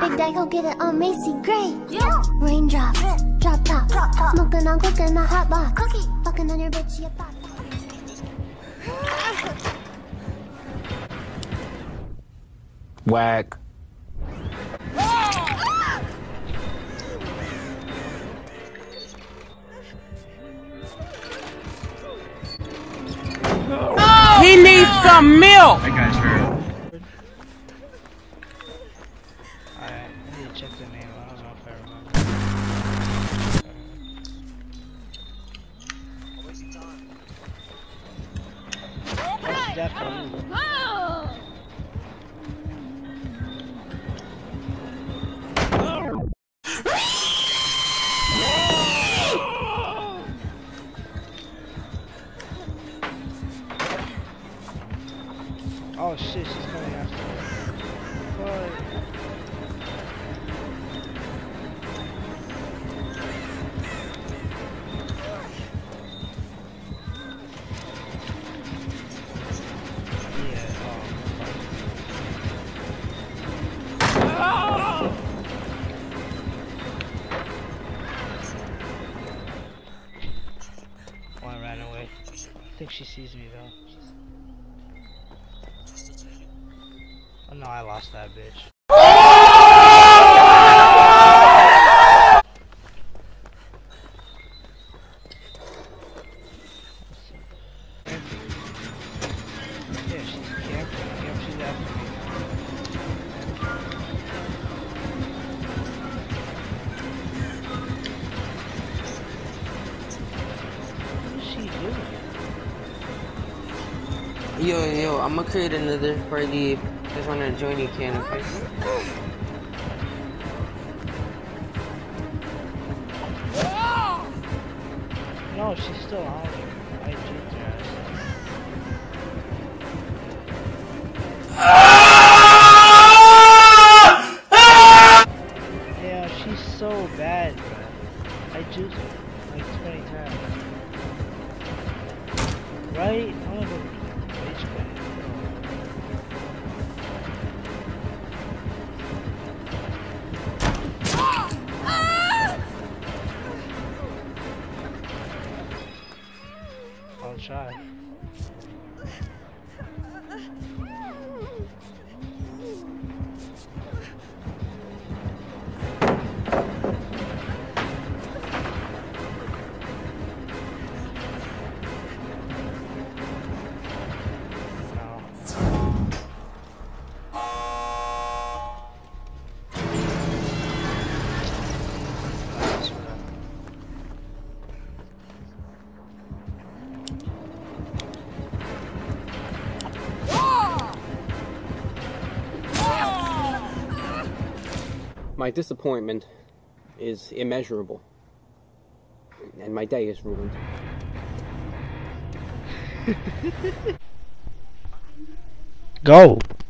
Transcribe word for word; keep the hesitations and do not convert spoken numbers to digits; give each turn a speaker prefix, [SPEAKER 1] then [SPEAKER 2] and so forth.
[SPEAKER 1] Big Daddy go get it on Macy Gray. Yeah. Raindrops, drop top, drop top. Smoking on cooking a hot box. Cookie, fucking on your bitch, you thought.
[SPEAKER 2] Whack.
[SPEAKER 3] He needs some milk!
[SPEAKER 4] That guy's hurt.
[SPEAKER 5] Alright, I need to check the name. I don't know if I remember. Oh, she's after you. Oh shit, she's coming after me. But... yeah, oh. One ran away. I think she sees me though. Oh no, I lost that bitch. Yeah, she's camping. Yep, she's after me. What is she doing?
[SPEAKER 6] Yo, yo, I'm gonna create another party. Just wanna join you, can, okay?
[SPEAKER 5] No, she's still on me. I juked her ass. Yeah, she's so bad, bro. I juked her like twenty times. Right? I'm gonna go rage quit. I'll try.
[SPEAKER 2] My disappointment is immeasurable, and my day is ruined.
[SPEAKER 5] Go!